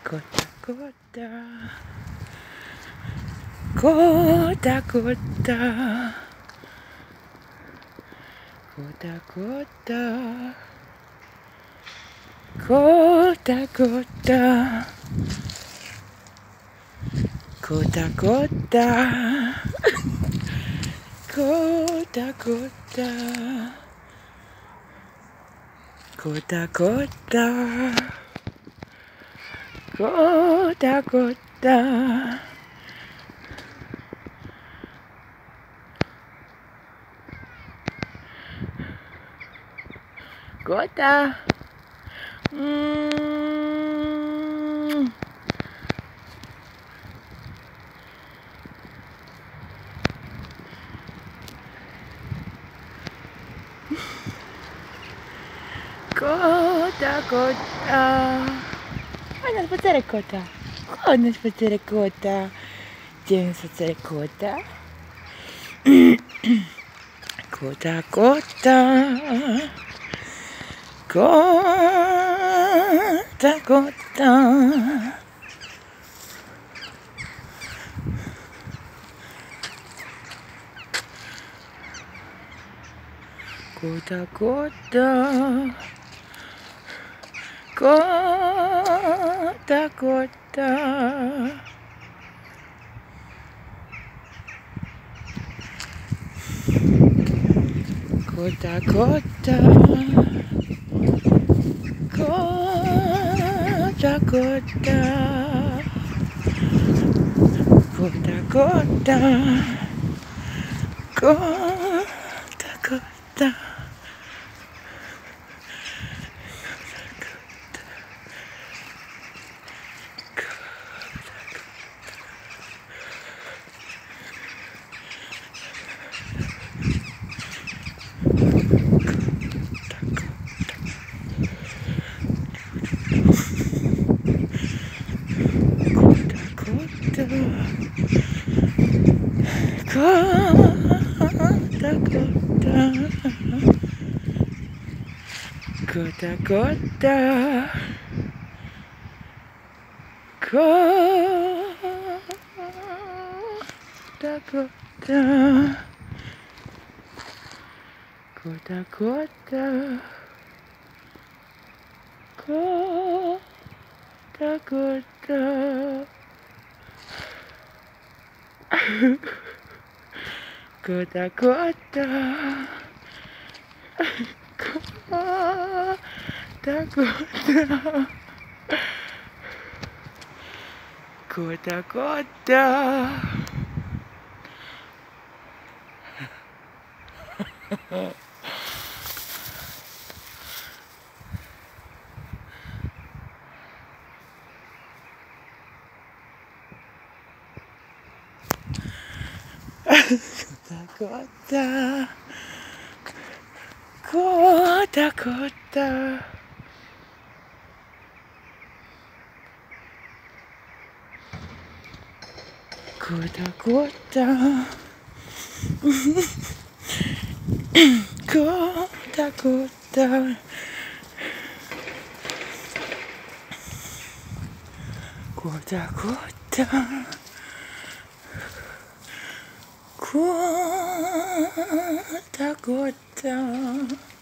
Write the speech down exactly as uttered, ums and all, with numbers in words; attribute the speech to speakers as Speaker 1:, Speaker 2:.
Speaker 1: Kota, kota. Kota, kota. Kota, kota. Kota, kota. Kota, kota. Kota, kota. Kota, kota. Kota, kota. Kota. Mm. Kota, kota. Mana spazare kota? Mana spazare kota? Jangan spazare kota. Kota, kota. Kota, kota. Kota, kota. Kota, kota. Kota, kota. Kota, kota. Kota, kota. Kota, kota. Kota, kota. Kota, kota. Kota, kota. Kota, kota. Kota, kota. Kota, kota. Kota, kota. Kota, kota, kota. Kota, kota. Kota, kota. Kota, kota. Kota, kota.